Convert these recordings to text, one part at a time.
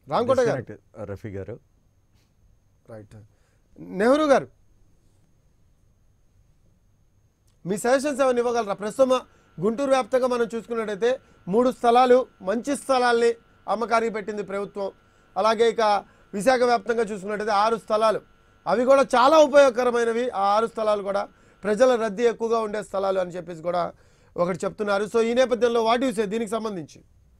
రాంకోట గారు, రఫీ గారు. రైట్. నెహ్రూ గారు, మీ సజెషన్స్ ఏమైనా ఇవ్వగలరా? ప్రస్తుతం గుంటూరు వ్యాప్తంగా మనం చూసుకున్నట్టయితే 3 స్థలాలు, మంచి స్థలాల్ని అమ్మకానికి పెట్టింది ప్రభుత్వం. అలాగే ఇక విశాఖ వ్యాప్తంగా చూసుకున్నట్టయితే 6 స్థలాలు, అవి కూడా చాలా ఉపయోగకరమైనవి. ఆ 6 స్థలాలు కూడా ప్రజల రద్దీ ఎక్కువగా ఉండే స్థలాలు అని చెప్పేసి కూడా ఒకటి చెప్తున్నారు. సో ఈ నేపథ్యంలో వాట్ యు సే దీనికి సంబంధించి?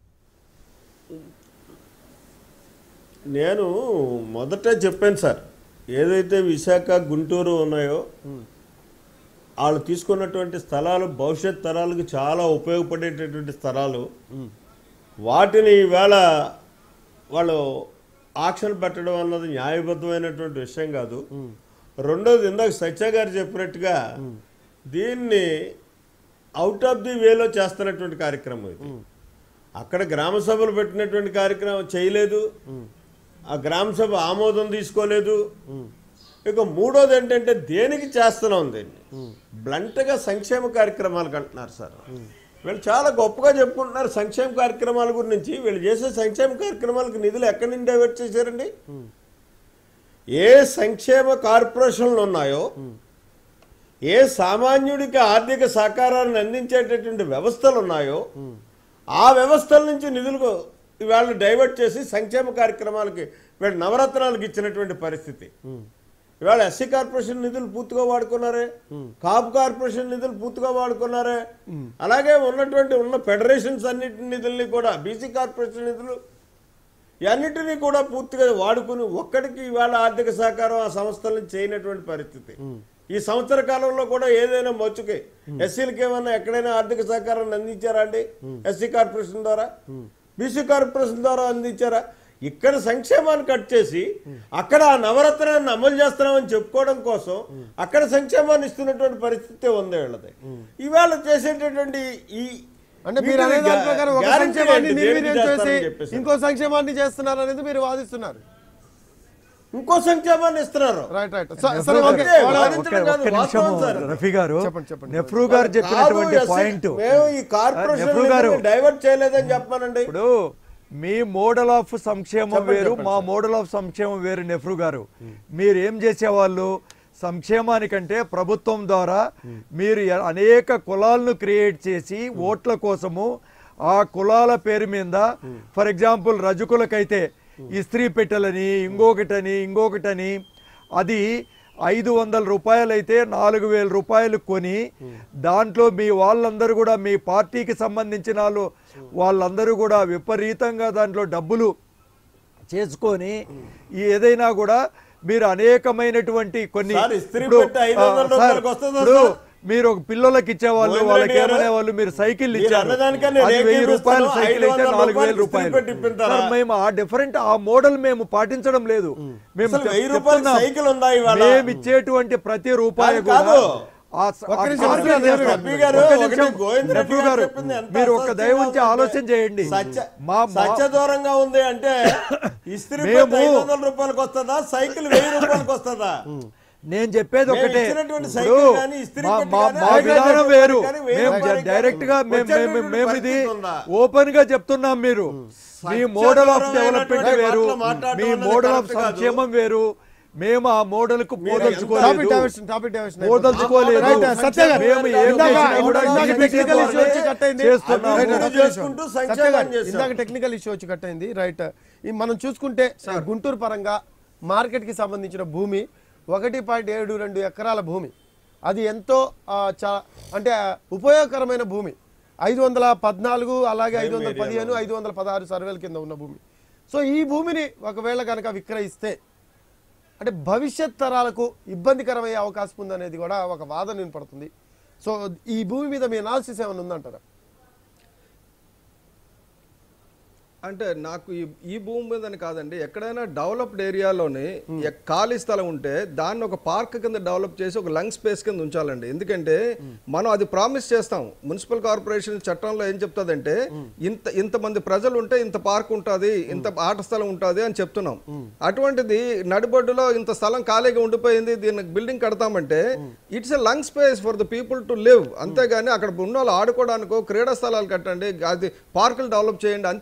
నేను మొదటే చెప్పాను సార్, ఏదైతే విశాఖ గుంటూరు ఉన్నాయో వాళ్ళు తీసుకున్నటువంటి స్థలాలు భవిష్యత్ తరాలకు చాలా ఉపయోగపడేటటువంటి స్థలాలు. వాటిని ఈవేళ వాళ్ళు ఆక్షన్ పెట్టడం అన్నది న్యాయబద్ధమైనటువంటి విషయం కాదు. రెండోది, ఇందాక సత్య గారు చెప్పినట్టుగా దీన్ని అవుట్ ఆఫ్ ది వేలో చేస్తున్నటువంటి కార్యక్రమం ఇది. అక్కడ గ్రామ సభలు పెట్టినటువంటి కార్యక్రమం చేయలేదు, ఆ గ్రామ సభ ఆమోదం తీసుకోలేదు. ఇక మూడోది ఏంటంటే దేనికి చేస్తున్నాం దీన్ని బ్లంట్గా సంక్షేమ కార్యక్రమాలకు అంటున్నారు సార్. వీళ్ళు చాలా గొప్పగా చెప్పుకుంటున్నారు సంక్షేమ కార్యక్రమాల గురించి. వీళ్ళు చేసే సంక్షేమ కార్యక్రమాలకు నిధులు ఎక్కడి నుండి డైవర్ట్ చేశారండి? ఏ సంక్షేమ కార్పొరేషన్లు ఉన్నాయో, ఏ సామాన్యుడికి ఆర్థిక సహకారాన్ని అందించేటటువంటి వ్యవస్థలు ఉన్నాయో ఆ వ్యవస్థల నుంచి నిధులు ఇవాళ డైవర్ట్ చేసి సంక్షేమ కార్యక్రమాలకి వీళ్ళు నవరత్నాలకు ఇచ్చినటువంటి పరిస్థితి. ఇవాళ ఎస్సీ కార్పొరేషన్ నిధులు పూర్తిగా వాడుకున్నారే, కాపు కార్పొరేషన్ నిధులు పూర్తిగా వాడుకున్నారే, అలాగే ఉన్న ఫెడరేషన్స్ అన్నిటి నిధుల్ని కూడా, బీసీ కార్పొరేషన్ నిధులు అన్నిటినీ కూడా పూర్తిగా వాడుకుని ఒక్కడికి ఇవాళ ఆర్థిక సహకారం ఆ సంస్థల నుంచి చేయనటువంటి పరిస్థితి. ఈ సంవత్సర కాలంలో కూడా ఏదైనా మచ్చుకి ఎస్సీలకి ఏమన్నా ఎక్కడైనా ఆర్థిక సహకారాన్ని అందించారా అండి? ఎస్సీ కార్పొరేషన్ ద్వారా, బీసీ కార్పొరేషన్ ద్వారా అందించారా? ఇక్కడ సంక్షేమాన్ని కట్ చేసి అక్కడ ఆ నవరత్నాన్ని అమలు చేస్తున్నామని చెప్పుకోవడం కోసం అక్కడ సంక్షేమాన్ని ఇస్తున్నటువంటి పరిస్థితి ఉంది వీళ్ళది. ఇవాళ చేసేటటువంటి ఈ అంటే మీరు అనే దాని ప్రకారం ఒక సంక్షేమాన్ని నిర్వీర్యం చేసి ఇంకో సంక్షేమాన్ని చేస్తున్నారు అనేది మీరు వాదిస్తున్నారు. ఇంకో సంక్షేమాన్ని ఇస్తున్నారు. Right right. రఫీ గారు, నెహ్రూ గారు చెప్పినటువంటి పాయింట్ మేము ఈ కార్పొరేషన్ డైవర్ట్ చేయలేదని చెప్పానండి. ఇప్పుడు మీ మోడల్ ఆఫ్ సంక్షేమం వేరు, మా మోడల్ ఆఫ్ సంక్షేమం వేరు. నెహ్రూ గారు, మీరు ఏం చేసేవాళ్ళు? సంక్షేమానికంటే ప్రభుత్వం ద్వారా మీరు అనేక కులాలను క్రియేట్ చేసి ఓట్ల కోసము ఆ కులాల పేరు మీద, ఫర్ ఎగ్జాంపుల్ రజకులకైతే ఇస్త్రీ పెట్టెలని, ఇంకొకటని అది 500 రూపాయలు అయితే 4000 రూపాయలు కొని దాంట్లో మీ వాళ్ళందరూ కూడా, మీ పార్టీకి సంబంధించిన వాళ్ళందరూ కూడా విపరీతంగా దాంట్లో డబ్బులు చేసుకొని ఏదైనా కూడా మీరు అనేకమైనటువంటి కొన్ని మీరు ఒక పిల్లలకి ఇచ్చేవాళ్ళు, వాళ్ళకి ఏమనేవాళ్ళు, మీరు సైకిల్ ఇచ్చారు, 1000 రూపాయలు సైకిల్ అయితే 4000 రూపాయలు. మేము ఆ డిఫరెంట్ ఆ మోడల్ మేము పాటించడం లేదు. మేము ఇచ్చేటువంటి ప్రతి రూపాయి కూడా మీరు ఒక దయవుంచి ఆలోచన చేయండి. దూరంగా ఉంది అంటే ఇస్త్రీ 500 రూపాయలకు వస్తుందా, సైకిల్ 1000 రూపాయలకు వస్తుందా? నేను చెప్పేది ఒకటే, మా విధానం వేరు. మేము డైరెక్ట్ గా మేము ఇది ఓపెన్ గా చెప్తున్నాం. మీరు మీ మోడల్ ఆఫ్ డెవలప్మెంట్ వేరు, మీ మోడల్ ఆఫ్ సంక్షేమం వేరు. మేము ఆ మోడల్ కు పోదలుచుకోలేదు. టెక్నికల్ ఇష్యూ వచ్చి కట్ అయింది. రైట్. మనం చూసుకుంటే గుంటూరు పరంగా మార్కెట్ కి సంబంధించిన భూమి 1.72 ఎకరాల భూమి, అది ఎంతో అంటే ఉపయోగకరమైన భూమి. 514 అలాగే 515 516 సర్వేల కింద ఉన్న భూమి. సో ఈ భూమిని ఒకవేళ కనుక విక్రయిస్తే అంటే భవిష్యత్ తరాలకు ఇబ్బందికరమయ్యే అవకాశం ఉందనేది కూడా ఒక వాదన వినపడుతుంది. సో ఈ భూమి మీద మీ అనాలిసిస్ ఏమైనా ఉందంటారా? అంటే నాకు ఈ భూమి మీదని కాదండి, ఎక్కడైనా డెవలప్డ్ ఏరియాలోని ఖాళీ స్థలం ఉంటే దాన్ని ఒక పార్క్ కింద డెవలప్ చేసి ఒక లంగ్ స్పేస్ కింద ఉంచాలండి. ఎందుకంటే మనం అది ప్రామిస్ చేస్తాం. మున్సిపల్ కార్పొరేషన్ చట్టంలో ఏం చెప్తుందంటే ఇంతమంది ప్రజలు ఉంటే ఇంత పార్క్ ఉంటుంది, ఇంత ఆట స్థలం ఉంటుంది అని చెప్తున్నాం. అటువంటిది నడిబొడ్డులో ఇంత స్థలం ఖాళీగా ఉండిపోయింది, దీనికి బిల్డింగ్ కడతామంటే it's a lung space for the people to live. అంతేగాని అక్కడ ఉన్న వాళ్ళు ఆడుకోవడానికో క్రీడా స్థలాలు కట్టండి, అది పార్కులు డెవలప్ చేయండి అంతే తప్ప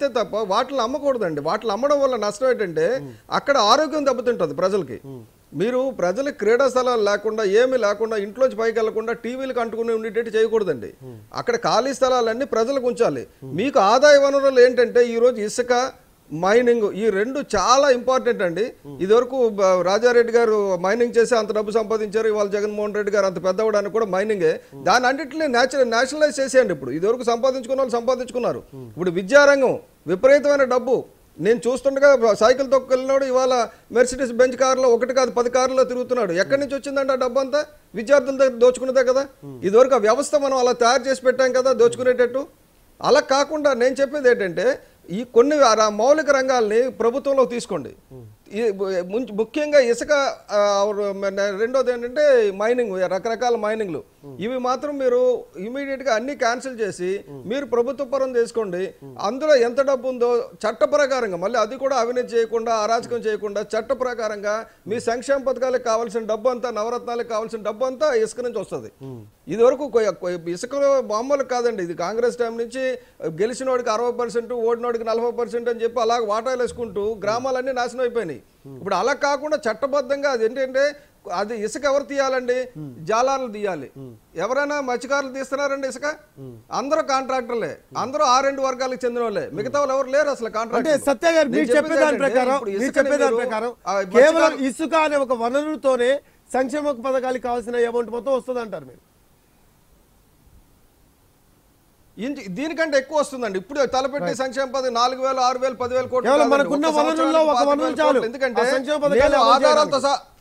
వాటిని అమ్మకూడదండి. వాటిని అమ్మడం వల్ల నష్టం ఏంటంటే అక్కడ ఆరోగ్యం దెబ్బతింటుంది ప్రజలకి. మీరు ప్రజలకు క్రీడా స్థలాలు లేకుండా ఏమీ లేకుండా ఇంట్లోంచి పైకి వెళ్లకుండా టీవీలకు అంటుకుని ఉండేటట్టు చేయకూడదండి. అక్కడ ఖాళీ స్థలాలన్నీ ప్రజలకు ఉంచాలి. మీకు ఆదాయ వనరులు ఏంటంటే ఈరోజు ఇసుక, మైనింగ్, ఈ రెండు చాలా ఇంపార్టెంట్ అండి. ఇదివరకు రాజారెడ్డి గారు మైనింగ్ చేసి అంత డబ్బు సంపాదించారు. ఇవాళ జగన్మోహన్ రెడ్డి గారు అంత పెద్దవడానికి కూడా మైనింగే. దాని అన్నింటినీ నేషనలైజ్ చేసేయండి. ఇప్పుడు ఇదివరకు సంపాదించుకున్న వాళ్ళు సంపాదించుకున్నారు. ఇప్పుడు విద్యారంగం విపరీతమైన డబ్బు. నేను చూస్తుండగా సైకిల్ తొక్కెళ్ళినాడు ఇవాళ మెర్సిడీస్ బెంచ్ కార్లో 1 కాదు 10 కార్లలో తిరుగుతున్నాడు. ఎక్కడి నుంచి వచ్చిందంటే ఆ డబ్బు అంతా విద్యార్థుల దగ్గర దోచుకున్నదే కదా. ఇదివరకు ఆ వ్యవస్థ మనం అలా తయారు చేసి పెట్టాం కదా దోచుకునేటట్టు. అలా కాకుండా నేను చెప్పేది ఏంటంటే ఈ కొన్ని మౌలిక రంగాల్ని ప్రభుత్వంలో తీసుకోండి. ముఖ్యంగా ఇసుక, రెండోది ఏంటంటే మైనింగ్, రకరకాల మైనింగ్లు, ఇవి మాత్రం మీరు ఇమీడియట్ గా అన్ని క్యాన్సిల్ చేసి మీరు ప్రభుత్వ పరం చేసుకోండి. అందులో ఎంత డబ్బు ఉందో చట్ట ప్రకారంగా, మళ్ళీ అది కూడా అవినీతి చేయకుండా అరాచకం చేయకుండా చట్ట ప్రకారంగా మీ సంక్షేమ పథకాలకు కావాల్సిన డబ్బు అంతా, నవరత్నాలకు కావాల్సిన డబ్బు అంతా ఇసుక నుంచి వస్తుంది. ఇది వరకు ఇసుకలో మామూలు కాదండి. ఇది కాంగ్రెస్ టైం నుంచి గెలిచిన వాడికి 60%, ఓడినోడికి 40% అని చెప్పి అలా వాటాలు వేసుకుంటూ గ్రామాలన్నీ నాశనం అయిపోయినాయి. ఇప్పుడు అలా కాకుండా చట్టబద్ధంగా అది ఏంటంటే అది ఇసుక ఎవరు తీయాలండి? జాలాలు తీయాలి. ఎవరైనా మత్స్యకారులు తీస్తున్నారండి ఇసుక? అందరూ కాంట్రాక్టర్లే, అందరూ ఆ 2 వర్గాలకు చెందిన వాళ్ళే, మిగతా వాళ్ళు ఎవరు లేరు అసలు కాంట్రాక్టర్. సత్య గారు మీరు చెప్పేదాని ప్రకారం కేవలం ఇసుక అనే ఒక వనరుతోనే సంక్షేమ పథకాలకు కావాల్సిన అమౌంట్ మొత్తం వస్తుంది అంటారు మీరు? దీనికంటే ఎక్కువ వస్తుందండి. ఇప్పుడు తలపెట్టి సంక్షేమ పథకం 4,000, 6,000, 10,000 కోట్లు. ఎందుకంటే ఆధారాలతో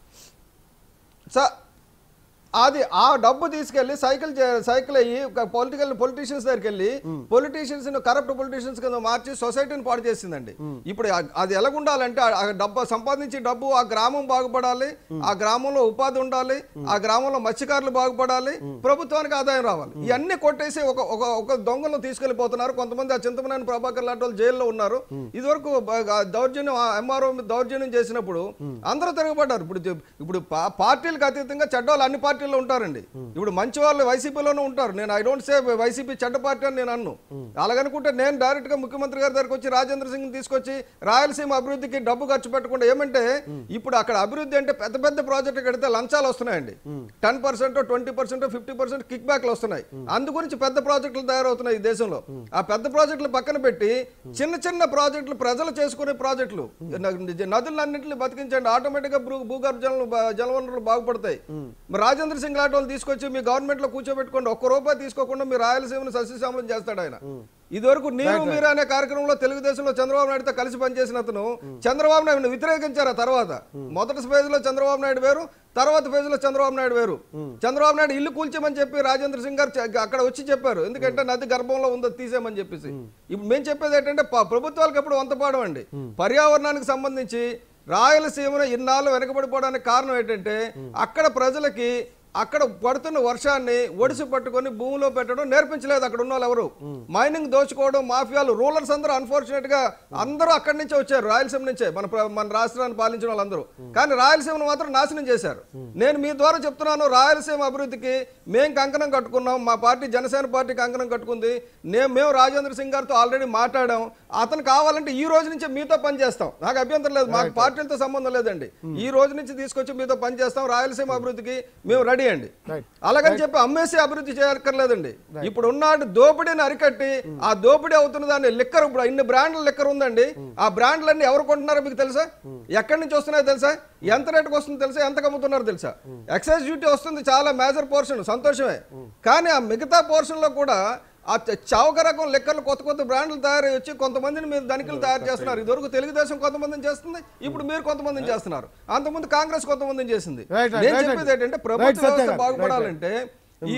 అది ఆ డబ్బు తీసుకెళ్లి సైకిల్ అయ్యి పొలిటీషియన్స్ దగ్గరికి వెళ్ళి పొలిటీషియన్స్ కరప్ట్ పొలిటీషియన్స్ కింద మార్చి సొసైటీని పాడు చేసిందండి. ఇప్పుడు అది ఎలాగుండాలంటే ఆ డబ్బు సంపాదించి డబ్బు ఆ గ్రామం బాగుపడాలి, ఆ గ్రామంలో ఉపాధి ఉండాలి, ఆ గ్రామంలో మత్స్యకారులు బాగుపడాలి, ప్రభుత్వానికి ఆదాయం రావాలి. ఇవన్నీ కొట్టేసి ఒక దొంగలను తీసుకెళ్లిపోతున్నారు. కొంతమంది ఆ చింతమనేని ప్రభాకర్ లాంటి వాళ్ళు జైల్లో ఉన్నారు. ఇదివరకు దౌర్జన్యం ఎంఆర్ఓ దౌర్జన్యం చేసినప్పుడు అందరూ తిరగబడ్డారు. ఇప్పుడు పార్టీలకు అతీతంగా చెడ్డవాళ్ళు అన్ని పార్టీలు ఉంటారండి. ఇప్పుడు మంచి వాళ్ళు వైసీపీలోనే ఉంటారు. నేను ఐ డోంట్ సే వైసీపీ చెడ్డ పార్టీ అని నేను అన్ను. అలాగనుకుంటే నేను డైరెక్ట్ గా ముఖ్యమంత్రి గారి దగ్గరకు వచ్చి రాజేంద్ర సింగ్ తీసుకొచ్చి రాయలసీమ అభివృద్ధికి డబ్బు ఖర్చు పెట్టకుండా, ఏమంటే ఇప్పుడు అక్కడ అభివృద్ధి అంటే పెద్ద పెద్ద ప్రాజెక్టు కడితే లంచాలు వస్తున్నాయండి. 10%, 20%, 50% కిక్ బ్యాక్లు వస్తున్నాయి. అందు గురించి పెద్ద ప్రాజెక్టులు తయారవుతున్నాయి ఈ దేశంలో. ఆ పెద్ద ప్రాజెక్టులు పక్కన పెట్టి చిన్న చిన్న ప్రాజెక్టులు, ప్రజలు చేసుకునే ప్రాజెక్టులు, నదులన్నింటినీ బతికించండి, ఆటోమేటిక్ గా భూగర్భ జలవనరులు బాగుపడతాయి. రాజేంద్ర సింగ్ లాంటి వాళ్ళు తీసుకొచ్చి మీ గవర్నమెంట్ లో కూర్చోబెట్టుకోండి, ₹1 తీసుకోకుండా మీరు రాయలసీమను సస్యశ్యామలం చేస్తాడు ఆయన. ఇదివరకు మీరు అనే కార్యక్రమంలో తెలుగుదేశంలో చంద్రబాబు నాయుడుతో కలిసి పనిచేసిన అతను చంద్రబాబు నాయుడు వ్యతిరేకించారు. ఆ తర్వాత మొదటి ఫేజ్ లో చంద్రబాబు నాయుడు వేరు, తర్వాత ఫేజ్ లో చంద్రబాబు నాయుడు వేరు. చంద్రబాబు నాయుడు ఇల్లు కూల్చేమని చెప్పి రాజేంద్ర సింగ్ గారు అక్కడ వచ్చి చెప్పారు. ఎందుకంటే నది గర్భంలో ఉందో తీసేయమని చెప్పేసి. ఇప్పుడు మేము చెప్పేది ఏంటంటే ప్రభుత్వాలకు ఎప్పుడు వంతపాడం అండి. పర్యావరణానికి సంబంధించి రాయలసీమను ఇన్నాళ్ళు వెనకబడిపోవడానికి కారణం ఏంటంటే అక్కడ ప్రజలకి అక్కడ పడుతున్న వర్షాన్ని ఒడిసి పట్టుకొని భూమిలో పెట్టడం నేర్పించలేదు అక్కడ ఉన్న వాళ్ళు ఎవరు. మైనింగ్ దోచుకోవడం, మాఫియాలు, రూలర్స్ అందరూ అన్ఫార్చునేట్ గా అందరూ అక్కడి నుంచే వచ్చారు, రాయలసీమ నుంచే మన రాష్ట్రాన్ని పాలించిన వాళ్ళందరూ. కానీ రాయలసీమను మాత్రం నాశనం చేశారు. నేను మీ ద్వారా చెప్తున్నాను, రాయలసీమ అభివృద్ధికి మేము కంకణం కట్టుకున్నాం. మా పార్టీ జనసేన పార్టీ కంకణం కట్టుకుంది. మేము రాజేంద్ర సింగ్ గారితో ఆల్రెడీ మాట్లాడాం. అతను కావాలంటే ఈ రోజు నుంచే మీతో పనిచేస్తాం, నాకు అభ్యంతరం లేదు, మాకు పార్టీలతో సంబంధం లేదండి. ఈ రోజు నుంచి తీసుకొచ్చి మీతో పనిచేస్తాం, రాయలసీమ అభివృద్ధికి మేము రెడీ అండి. అలాగని చెప్పి అమ్మేసి అభివృద్ధి చేయక్కర్లేదండి. ఇప్పుడు ఉన్న దోపిడీని అరికట్టి ఆ దోపిడీ అవుతున్న దాన్ని లిక్కర్, ఇప్పుడు ఇన్ని బ్రాండ్ల లిక్కర్ ఉందండి. ఆ బ్రాండ్లన్నీ ఎవరు కొంటున్నారో మీకు తెలుసా? ఎక్కడి నుంచి వస్తున్నాయో తెలుసా? ఎంత రేటుకు వస్తుందో తెలుసా? ఎంత కమ్ముతున్నారో తెలుసా? ఎక్సైజ్ డ్యూటీ వస్తుంది, చాలా మేజర్ పోర్షన్, సంతోషమే. కానీ ఆ మిగతా పోర్షన్ లో కూడా ఆ చౌక రకం లెక్కలు కొత్త కొత్త బ్రాండ్లు తయారై వచ్చి కొంతమందిని మీరు ధనికులు తయారు చేస్తున్నారు. ఇదివరకు తెలుగుదేశం కొంతమందిని చేస్తుంది, ఇప్పుడు మీరు కొంతమందిని చేస్తున్నారు. అంతకుముందు కాంగ్రెస్ కొంతమందిని చేసింది. నేను చెప్పేది ఏంటంటే ప్రభుత్వ వ్యవస్థ బాగుపడాలంటే ఈ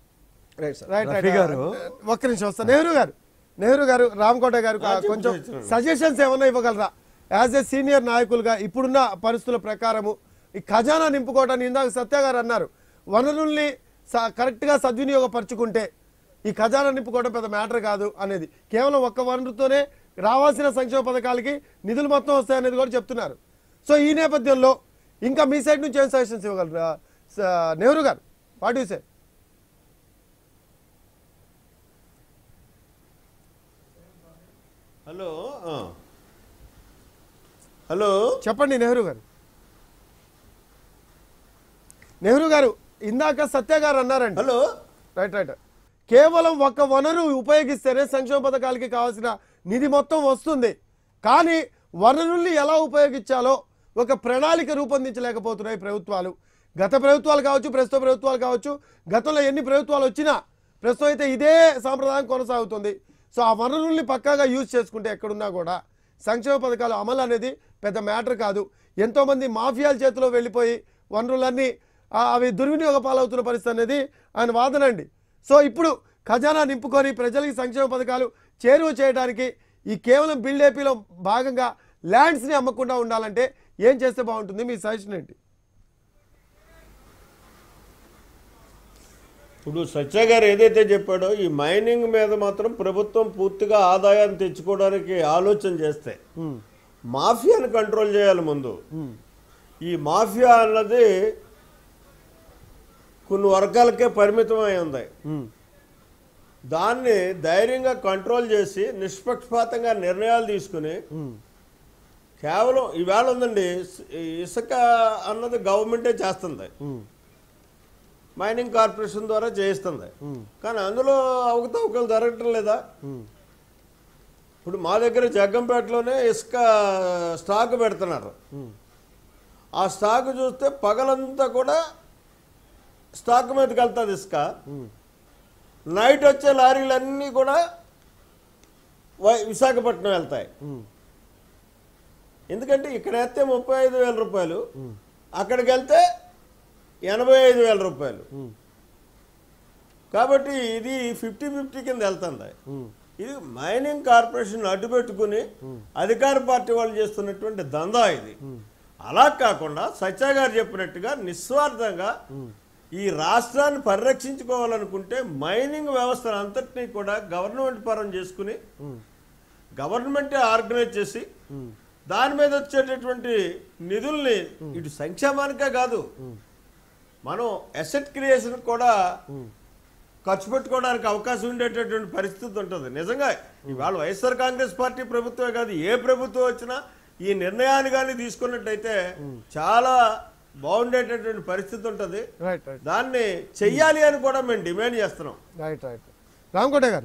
ఒక్క నిమిషం వస్తా. నెహ్రూ గారు రామకోట గారు కొంచెం సజెషన్స్ ఏమన్నా ఇవ్వగలరా? యాజ్ ఏ సీనియర్ నాయకులుగా ఇప్పుడున్న పరిస్థితుల ప్రకారము ఈ ఖజానా నింపుకోవటాన్ని ఇందాక సత్య గారు అన్నారు, వనరుల్ని కరెక్ట్ గా సద్వినియోగపరచుకుంటే ఈ ఖజానా నింపుకోవడం పెద్ద మ్యాటర్ కాదు అనేది, కేవలం ఒక్క వనరుతోనే రావాల్సిన సంక్షేమ పథకాలకి నిధులు మొత్తం వస్తాయనేది కూడా చెప్తున్నారు. సో ఈ నేపథ్యంలో ఇంకా మీ సైడ్ నుంచి ఏం సజెషన్స్ ఇవ్వగలరా Nehru garu? What you say? Hello hello చెప్పండి నెహ్రూ గారు. నెహ్రూ గారు ఇందాక సత్య గారు అన్నారండి. Hello right. కేవలం ఒక్క వనరు ఉపయోగిస్తేనే సంక్షేమ పథకాలకి కావాల్సిన నిధి మొత్తం వస్తుంది. కానీ వనరుల్ని ఎలా ఉపయోగించాలో ఒక ప్రణాళిక రూపొందించలేకపోతున్నాయి ప్రభుత్వాలు. గత ప్రభుత్వాలు కావచ్చు, ప్రస్తుత ప్రభుత్వాలు కావచ్చు, గతంలో ఎన్ని ప్రభుత్వాలు వచ్చినా ప్రస్తుతం అయితే ఇదే సాంప్రదాయం కొనసాగుతుంది. సో ఆ వనరుల్ని పక్కాగా యూజ్ చేసుకుంటే ఎక్కడున్నా కూడా సంక్షేమ పథకాలు అమలు అనేది పెద్ద మ్యాటర్ కాదు. ఎంతోమంది మాఫియాల చేతిలో వెళ్ళిపోయి వనరులన్నీ అవి దుర్వినియోగ పాలవుతున్న పరిస్థితి అనేది ఆయన వాదన అండి. సో ఇప్పుడు ఖజానా నింపుకొని ప్రజలకి సంక్షేమ పథకాలు చేరువ చేయడానికి ఈ కేవలం బిల్డ్ ఏపీలో భాగంగా ల్యాండ్స్ని అమ్మకుండా ఉండాలంటే ఏం చేస్తే బాగుంటుంది? మీ సజెషన్ ఏంటి? ఇప్పుడు సత్య గారు ఏదైతే చెప్పాడో ఈ మైనింగ్ మీద మాత్రం ప్రభుత్వం పూర్తిగా ఆదాయాన్ని తెచ్చుకోవడానికి ఆలోచన చేస్తే మాఫియాని కంట్రోల్ చేయాలి ముందు. ఈ మాఫియా అన్నది కొన్ని వర్గాలకే పరిమితమై ఉంది. దాన్ని ధైర్యంగా కంట్రోల్ చేసి నిష్పక్షపాతంగా నిర్ణయాలు తీసుకుని కేవలం ఈవేళ ఉందండి, ఇసుక అన్నది గవర్నమెంటే చేస్తుంది, మైనింగ్ కార్పొరేషన్ ద్వారా చేయిస్తుంది. కానీ అందులో అవకతవకలు జరగటం లేదా? ఇప్పుడు మా దగ్గర జగ్గంపేటలోనే ఇసుక స్టాక్ పెడుతున్నారు. ఆ స్టాక్ చూస్తే పగలంతా కూడా స్టాక్ మీదకి వెళ్తుంది ఇసుక. నైట్ వచ్చే లారీలన్నీ కూడా విశాఖపట్నం వెళ్తాయి. ఎందుకంటే ఇక్కడ వేస్తే 35,000 రూపాయలు, అక్కడికి వెళ్తే 85,000 రూపాయలు. కాబట్టి ఇది 50-50 కింద వెళ్తుంది. ఇది మైనింగ్ కార్పొరేషన్ అడ్డుపెట్టుకుని అధికార పార్టీ వాళ్ళు చేస్తున్నటువంటి దందా ఇది. అలా కాకుండా సత్య గారు చెప్పినట్టుగా నిస్వార్థంగా ఈ రాష్ట్రాన్ని పరిరక్షించుకోవాలనుకుంటే మైనింగ్ వ్యవస్థను అంతటినీ కూడా గవర్నమెంట్ పరం చేసుకుని గవర్నమెంటే ఆర్గనైజ్ చేసి దాని మీద వచ్చేటటువంటి నిధుల్ని ఇటు సంక్షేమానికే కాదు, మనం అసెట్ క్రియేషన్ కూడా ఖర్చు పెట్టుకోవడానికి అవకాశం ఉండేటటువంటి పరిస్థితి ఉంటుంది. నిజంగా ఇవాళ వైఎస్ఆర్ కాంగ్రెస్ పార్టీ ప్రభుత్వమే కాదు, ఏ ప్రభుత్వం వచ్చినా ఈ నిర్ణయాన్ని కానీ తీసుకున్నట్టయితే చాలా బాగుండేటటువంటి పరిస్థితి ఉంటుంది. దాన్ని చెయ్యాలి అని కూడా మేము డిమాండ్ చేస్తున్నాం. రైట్. రామకోట గారు.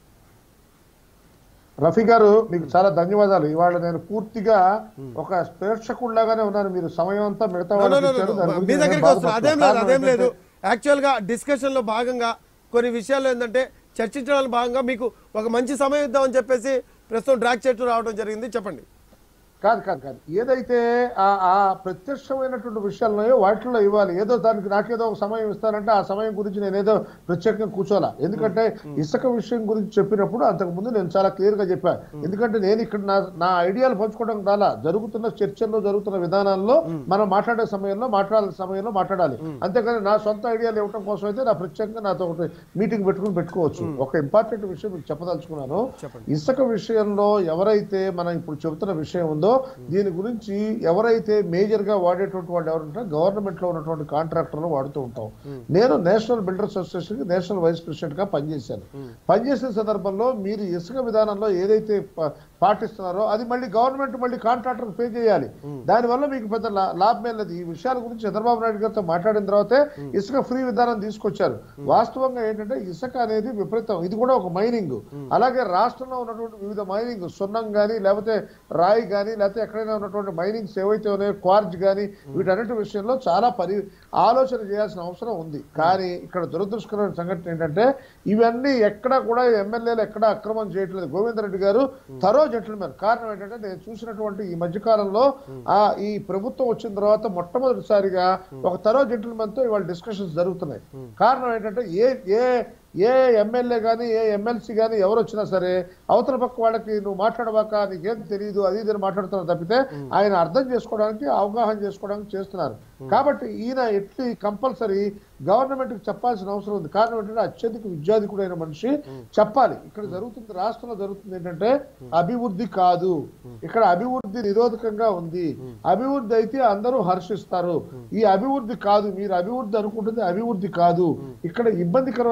రఫీ గారు మీకు చాలా ధన్యవాదాలు. ఇవాళ నేను పూర్తిగా ఒక ప్రేక్షకుడిలాగానే ఉన్నాను. మీరు సమయం అంతా మిగతా మీ దగ్గరికి వస్తున్నా. అదేం లేదు. యాక్చువల్ గా డిస్కషన్ లో భాగంగా కొన్ని విషయాలు ఏంటంటే చర్చించడానికి భాగంగా మీకు ఒక మంచి సమయం ఇద్దామని చెప్పేసి ప్రస్తుతం డ్రాక్ చెట్టు రావడం జరిగింది. చెప్పండి. కాదు ఏదైతే ఆ ప్రత్యక్షమైనటువంటి విషయాలున్నాయో వాటిల్లో ఇవ్వాలి. ఏదో దానికి నాకేదో ఒక సమయం ఇస్తానంటే ఆ సమయం గురించి నేనేదో ప్రత్యేకంగా కూర్చోాలా. ఎందుకంటే ఇసుక విషయం గురించి చెప్పినప్పుడు అంతకుముందు నేను చాలా క్లియర్ గా చెప్పాను. ఎందుకంటే నేను ఇక్కడ నా ఐడియాలు పంచుకోవడానికి రాలా, జరుగుతున్న చర్చల్లో జరుగుతున్న విధానాల్లో మనం మాట్లాడే సమయంలో మాట్లాడాలి. అంతేకాని నా సొంత ఐడియాలు ఇవ్వడం కోసం అయితే నా ప్రత్యేకంగా నాతో ఒకటి మీటింగ్ పెట్టుకోవచ్చు. ఒక ఇంపార్టెంట్ విషయం మీకు చెప్పదలుచుకున్నాను. ఇసుక విషయంలో ఎవరైతే మనం ఇప్పుడు చెబుతున్న విషయం ఉందో దీని గురించి ఎవరైతే మేజర్ గా వాడేటువంటి వాళ్ళు ఎవరంటే గవర్నమెంట్ లో ఉన్నటువంటి కాంట్రాక్టర్లు వాడుతూ ఉంటాం. నేను నేషనల్ బిల్డర్స్ అసోసియేషన్ కి నేషనల్ వైస్ ప్రెసిడెంట్ గా పనిచేసిన సందర్భంలో మీరు ఇసుక విధానంలో ఏదైతే పాటిస్తున్నారో అది మళ్ళీ గవర్నమెంట్ మళ్ళీ కాంట్రాక్టర్ పే చేయాలి. దానివల్ల మీకు పెద్ద లాభమే లేదు. ఈ విషయాల గురించి చంద్రబాబు నాయుడు గారితో మాట్లాడిన తర్వాతే ఇసుక ఫ్రీ విధానం తీసుకొచ్చారు. వాస్తవంగా ఏంటంటే ఇసుక అనేది విపరీతం, ఇది కూడా ఒక మైనింగ్. అలాగే రాష్ట్రంలో ఉన్నటువంటి వివిధ మైనింగ్ సున్నం కానీ లేకపోతే రాయి కానీ లేకపోతే ఎక్కడైనా ఉన్నటువంటి మైనింగ్స్ ఏవైతే ఉన్నాయో క్వార్జ్ కానీ వీటన్నిటి విషయంలో చాలా ఆలోచన చేయాల్సిన అవసరం ఉంది. కానీ ఇక్కడ దురదృష్టకరమైన సంఘటన ఏంటంటే ఇవన్నీ ఎక్కడా కూడా ఎమ్మెల్యేలు ఎక్కడా అక్రమం చేయట్లేదు. గోవిందరెడ్డి గారు థరో జెంటిల్మెన్. కారణం ఏంటంటే నేను చూసినటువంటి ఈ మధ్యకాలంలో ఈ ప్రభుత్వం వచ్చిన తర్వాత మొట్టమొదటిసారిగా ఒక థరో జెంటిల్మెన్ తో ఇవాళ డిస్కషన్స్ జరుగుతున్నాయి. కారణం ఏంటంటే ఏ ఎమ్మెల్యే కానీ ఏ ఎమ్మెల్సీ కానీ ఎవరు వచ్చినా సరే అవతల పక్క వాళ్ళకి నువ్వు మాట్లాడబాక నీకేం తెలియదు అది ఇది మాట్లాడుతున్నారు తప్పితే ఆయన అర్థం చేసుకోవడానికి అవగాహన చేసుకోవడానికి చేస్తున్నారు. కాబట్టి ఈయన ఎట్లీ కంపల్సరీ గవర్నమెంట్ కి చెప్పాల్సిన అవసరం ఉంది. కారణం ఏంటంటే అత్యధిక విద్యాధికుడైన మనిషి చెప్పాలి. ఇక్కడ జరుగుతుంది, రాష్ట్రంలో జరుగుతుంది ఏంటంటే అభివృద్ధి కాదు, ఇక్కడ అభివృద్ధి నిరోధకంగా ఉంది. అభివృద్ధి అయితే అందరూ హర్షిస్తారు. ఈ అభివృద్ధి కాదు, మీరు అభివృద్ధి అనుకుంటుంది అభివృద్ధి కాదు. ఇక్కడ ఇబ్బందికరమైన పరిస్థితి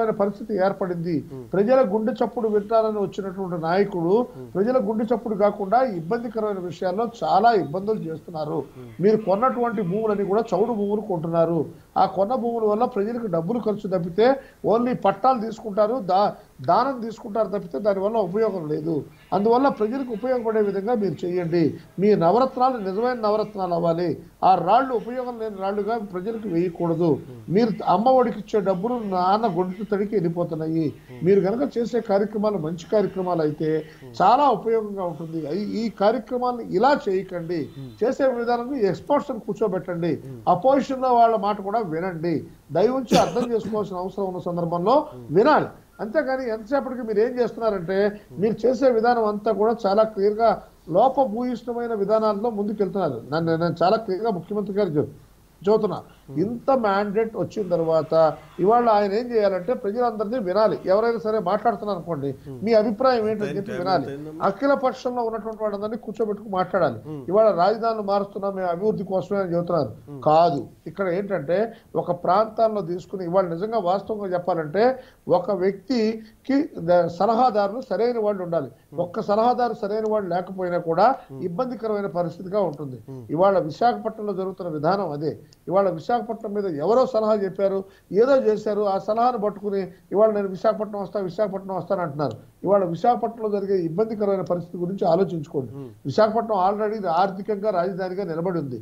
పరిస్థితి ఏర్పడింది. ప్రజల గుండె చప్పుడు వింటానని వచ్చినటువంటి నాయకుడు ప్రజల గుండె చప్పుడు కాకుండా ఇబ్బందికరమైన విషయాల్లో చాలా ఇబ్బందులు చేస్తున్నారు. మీరు కొన్నటువంటి భూములని కూడా చౌడు భూములు కొంటున్నారు. ఆ కొన్న భూముల వల్ల ప్రజలకు డబ్బులు ఖర్చు తప్పితే ఓన్లీ పట్టాలు తీసుకుంటారు, దానం తీసుకుంటారు తప్పితే దానివల్ల ఉపయోగం లేదు. అందువల్ల ప్రజలకు ఉపయోగపడే విధంగా మీరు చేయండి. మీ నవరత్నాలు నిజమైన నవరత్నాలు అవ్వాలి. ఆ రాళ్ళు ఉపయోగం లేని రాళ్ళుగా ప్రజలకు వేయకూడదు. మీరు అమ్మఒడికి ఇచ్చే డబ్బులు నాన్న గొంతు తడికి వెళ్ళిపోతున్నాయి. మీరు కనుక చేసే కార్యక్రమాలు మంచి కార్యక్రమాలు అయితే చాలా ఉపయోగంగా ఉంటుంది. ఈ కార్యక్రమాలను ఇలా చేయకండి. చేసే విధానాన్ని ఎక్స్పర్ట్స్ అని కూర్చోబెట్టండి. అపోజిషన్ లో వాళ్ళ మాట కూడా వినండి. దయవుంచి అర్థం చేసుకోవాల్సిన అవసరం ఉన్న సందర్భంలో వినాలి. అంతేగాని ఎంతసేపటికి మీరు ఏం చేస్తున్నారంటే మీరు చేసే విధానం అంతా కూడా చాలా క్లియర్గా లోపభూయిష్టమైన విధానాల్లో ముందుకెళ్తున్నారు. నేను చాలా క్లియర్గా ముఖ్యమంత్రి గారు చెబుతున్నా. ఇంత మ్యాండేట్ వచ్చిన తర్వాత ఇవాళ ఆయన ఏం చేయాలంటే ప్రజలందరినీ వినాలి. ఎవరైనా సరే మాట్లాడుతున్నారు అనుకోండి, మీ అభిప్రాయం ఏంటని చెప్పి వినాలి. అఖిల పక్షంలో ఉన్నటువంటి వాళ్ళందరినీ కూర్చోబెట్టుకు మాట్లాడాలి. ఇవాళ రాజధానులు మారుస్తున్నాం మేము అభివృద్ధి కోసమే అని చెబుతున్నారు. కాదు, ఇక్కడ ఏంటంటే ఒక ప్రాంతాల్లో తీసుకుని ఇవాళ నిజంగా వాస్తవంగా చెప్పాలంటే ఒక వ్యక్తికి సలహాదారులు సరైన వాళ్ళు ఉండాలి. ఒక్క సలహాదారు సరైన వాళ్ళు లేకపోయినా కూడా ఇబ్బందికరమైన పరిస్థితిగా ఉంటుంది. ఇవాళ విశాఖపట్నంలో జరుగుతున్న విధానం అదే. ఇవాళ విశాఖపట్నం మీద ఎవరో సలహా చెప్పారు, ఏదో చేశారు, ఆ సలహాను పట్టుకుని ఇవాళ నేను విశాఖపట్నం వస్తాను అంటున్నారు. ఇవాళ విశాఖపట్నంలో జరిగే ఇబ్బందికరమైన పరిస్థితి గురించి ఆలోచించుకోండి. విశాఖపట్నం ఆల్రెడీ ఆర్థికంగా రాజధానిగా నిలబడి ఉంది.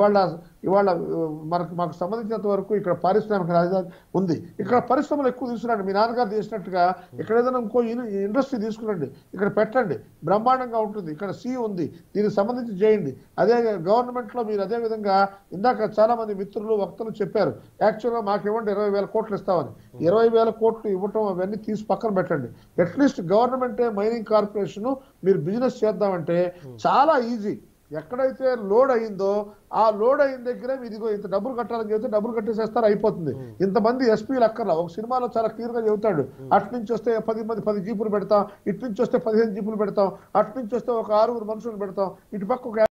ఇవాళ మాకు సంబంధించినంత వరకు ఇక్కడ పారిశ్రామిక రాజధాని ఉంది. ఇక్కడ పరిశ్రమలు ఎక్కువ తీసుకురండి. మీ నాన్నగారు చేసినట్టుగా ఇక్కడ ఏదైనా ఇంకో ఇండస్ట్రీ తీసుకురండి, ఇక్కడ పెట్టండి, బ్రహ్మాండంగా ఉంటుంది. ఇక్కడ సీ ఉంది, దీనికి సంబంధించి చేయండి. అదే గవర్నమెంట్ లో మీరు అదే విధంగా ఇందాక చాలా మంది మిత్రులు వక్తలు చెప్పారు, యాక్చువల్గా మాకు ఇవ్వండి 20,000 కోట్లు ఇస్తామని. 20,000 కోట్లు ఇవ్వటం అవన్నీ తీసి పక్కన పెట్టండి. అట్లీస్ట్ గవర్నమెంటే మైనింగ్ కార్పొరేషన్ మీరు బిజినెస్ చేద్దామంటే చాలా ఈజీ. ఎక్కడైతే లోడ్ అయిందో ఆ లోడ్ అయిన దగ్గరే ఇదిగో ఇంత డబ్బులు కట్టాలని చెబితే డబ్బులు కట్టేసేస్తారు, అయిపోతుంది. ఇంతమంది ఎస్పీలు అక్కర్లా. ఒక సినిమాలో చాలా క్లియర్ గా చెబుతాడు, అటు నుంచి వస్తే 10 జీపులు పెడతాం, ఇటు నుంచి వస్తే 15 జీపులు పెడతాం, అటు నుంచి వస్తే ఒక 6 మనుషులు పెడతాం, ఇటు పక్క ఒక